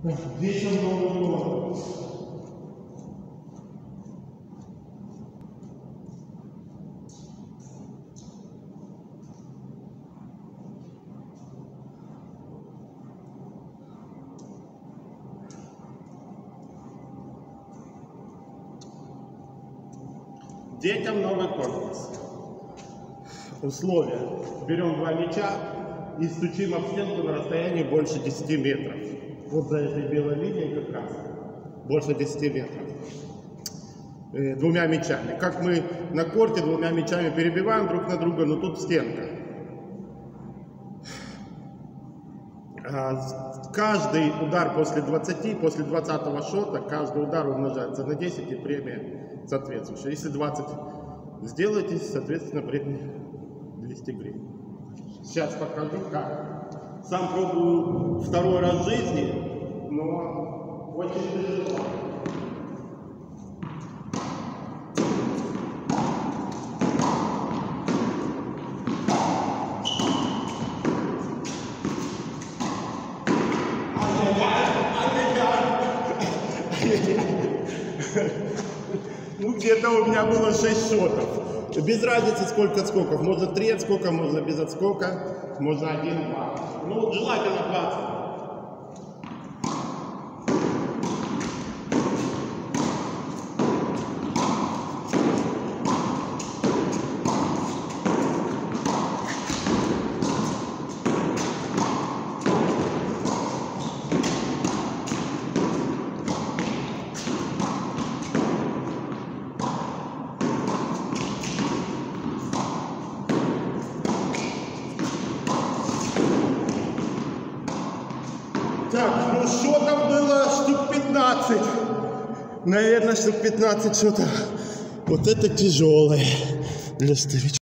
Детям Новый год. Детям новый корпус. Условия. Берем два мяча и стучим об стенку на расстоянии больше 10 метров. Вот за этой белой линией как раз. Больше 10 метров. Двумя мячами. Как мы на корте двумя мячами перебиваем друг на друга, но тут стенка. Каждый удар после 20-го шота, каждый удар умножается на 10 и премия соответствующая. Если 20 сделаете, соответственно, премия 200 гривен. Сейчас покажу как. Сам пробую второй раз в жизни, но очень тяжело. Ну, где-то у меня было 6 шотов. Без разницы, сколько отскоков. Можно 3 отскока, можно без отскока, можно 1-2. Ну, желательно 20. Так, ну шотов было штук 15. Наверное, штук 15 шотов. Вот это тяжелое для старичка.